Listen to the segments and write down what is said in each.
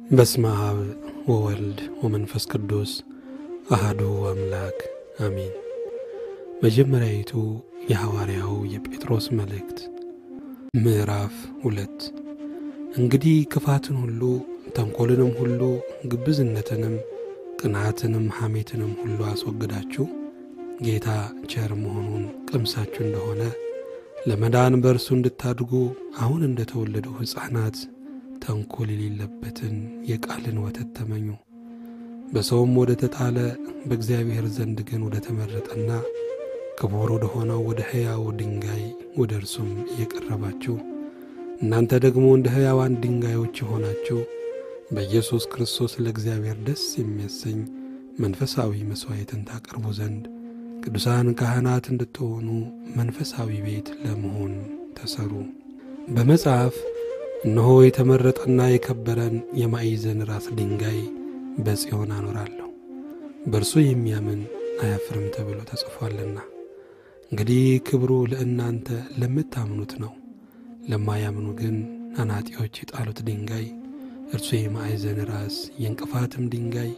በስመ አብ ወወልድ ወመንፈስ ቅዱስ አሐዱ አምላክ አሜን። መጀመሪያይቱ የሐዋርያው የጴጥሮስ መልእክት ምዕራፍ 2 እንግዲህ ክፋትን ሁሉ ተንኮልንም ሁሉ ግብዝነትንም ቅናትንም ሐሜትንም ሁሉ አስወግዳችሁ ጌታ ቸር መሆኑን ቀምሳችሁ እንደሆነ ለመዳን በእርሱ እንድታድጉ አሁን እንደተወለዱ ሕፃናት ተንኮል የሌለበትን የቃልን ወተት ተመኙ። በሰውም ወደ ተጣለ በእግዚአብሔር ዘንድ ግን ወደ ተመረጠና ክቡር ወደ ሆነው ወደ ሕያው ድንጋይ ወደ እርሱም እየቀረባችሁ እናንተ ደግሞ እንደ ሕያዋን ድንጋዮች ሆናችሁ በኢየሱስ ክርስቶስ ለእግዚአብሔር ደስ የሚያሰኝ መንፈሳዊ መስዋዕትን ታቀርቡ ዘንድ ቅዱሳን ካህናት እንድትሆኑ መንፈሳዊ ቤት ለመሆን ተሰሩ። በመጽሐፍ እነሆ የተመረጠና የከበረን የማዕዘን ራስ ድንጋይ በጽዮን አኖራለሁ፣ በእርሱ የሚያምን አያፍርም ተብሎ ተጽፏልና። እንግዲህ ክብሩ ለእናንተ ለምታምኑት ነው። ለማያምኑ ግን አናጢዎች የጣሉት ድንጋይ እርሱ የማዕዘን ራስ የእንቅፋትም ድንጋይ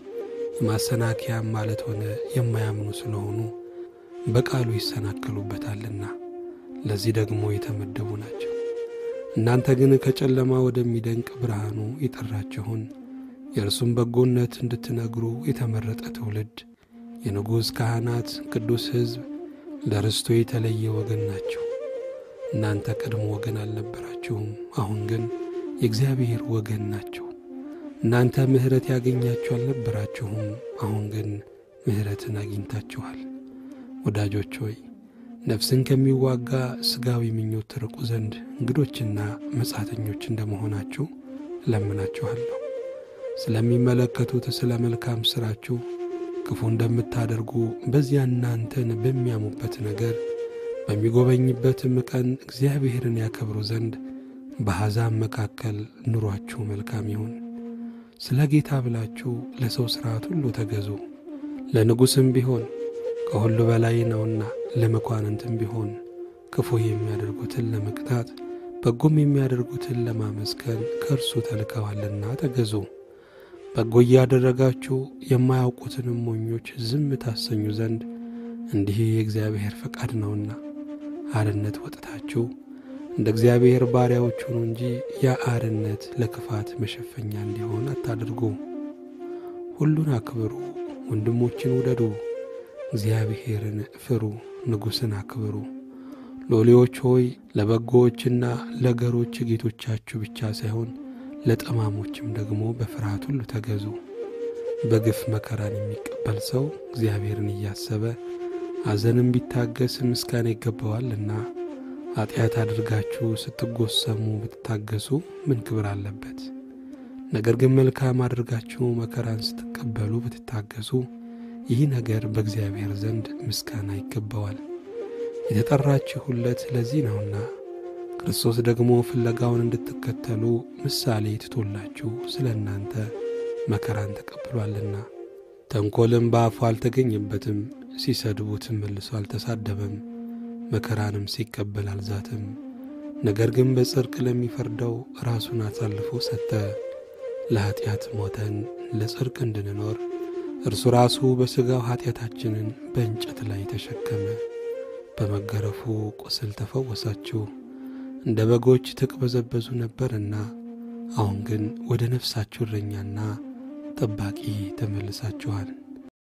የማሰናከያም ማለት ሆነ የማያምኑ ስለሆኑ በቃሉ ይሰናከሉበታልና ለዚህ ደግሞ የተመደቡ ናቸው። እናንተ ግን ከጨለማ ወደሚደንቅ ብርሃኑ የጠራችሁን የእርሱም በጎነት እንድትነግሩ የተመረጠ ትውልድ የንጉሥ ካህናት ቅዱስ ሕዝብ ለርስቱ የተለየ ወገን ናችሁ። እናንተ ቀድሞ ወገን አልነበራችሁም፣ አሁን ግን የእግዚአብሔር ወገን ናችሁ። እናንተ ምሕረት ያገኛችሁ አልነበራችሁም፣ አሁን ግን ምሕረትን አግኝታችኋል። ወዳጆች ሆይ ነፍስን ከሚዋጋ ሥጋዊ ምኞት ትርቁ ዘንድ እንግዶችና መጻተኞች እንደመሆናችሁ እለምናችኋለሁ። ስለሚመለከቱት ስለ መልካም ሥራችሁ ክፉ እንደምታደርጉ በዚያ እናንተን በሚያሙበት ነገር በሚጎበኝበትም ቀን እግዚአብሔርን ያከብሩ ዘንድ በአሕዛብ መካከል ኑሯችሁ መልካም ይሁን። ስለ ጌታ ብላችሁ ለሰው ሥርዓት ሁሉ ተገዙ። ለንጉሥም ቢሆን ከሁሉ በላይ ነውና፣ ለመኳንንትም ቢሆን ክፉ የሚያደርጉትን ለመቅጣት በጎም የሚያደርጉትን ለማመስገን ከእርሱ ተልከዋልና ተገዙ። በጎ እያደረጋችሁ የማያውቁትንም ሞኞች ዝም ታሰኙ ዘንድ እንዲህ የእግዚአብሔር ፈቃድ ነውና። አርነት ወጥታችሁ እንደ እግዚአብሔር ባሪያዎች ሁኑ እንጂ ያ አርነት ለክፋት መሸፈኛ እንዲሆን አታድርጉ። ሁሉን አክብሩ፣ ወንድሞችን ውደዱ፣ እግዚአብሔርን ፍሩ፣ ንጉሥን አክብሩ። ሎሌዎች ሆይ ለበጎዎችና ለገሮች ጌቶቻችሁ ብቻ ሳይሆን ለጠማሞችም ደግሞ በፍርሃት ሁሉ ተገዙ። በግፍ መከራን የሚቀበል ሰው እግዚአብሔርን እያሰበ ሐዘንም ቢታገስ ምስጋና ይገባዋልና። ኃጢአት አድርጋችሁ ስትጎሰሙ ብትታገሱ ምን ክብር አለበት? ነገር ግን መልካም አድርጋችሁ መከራን ስትቀበሉ ብትታገሱ ይህ ነገር በእግዚአብሔር ዘንድ ምስጋና ይገባዋል። የተጠራችሁለት ለዚህ ነውና። ክርስቶስ ደግሞ ፍለጋውን እንድትከተሉ ምሳሌ ትቶላችሁ ስለ እናንተ መከራን ተቀብሏልና። ተንኰልም በአፉ አልተገኘበትም፣ ሲሰድቡትም መልሶ አልተሳደበም፣ መከራንም ሲቀበል አልዛትም። ነገር ግን በጽድቅ ለሚፈርደው ራሱን አሳልፎ ሰጠ። ለኃጢአት ሞተን ለጽድቅ እንድንኖር እርሱ ራሱ በሥጋው ኃጢአታችንን በእንጨት ላይ ተሸከመ። በመገረፉ ቁስል ተፈወሳችሁ። እንደ በጎች ተቅበዘበዙ ነበርና አሁን ግን ወደ ነፍሳችሁ እረኛና ጠባቂ ተመልሳችኋል።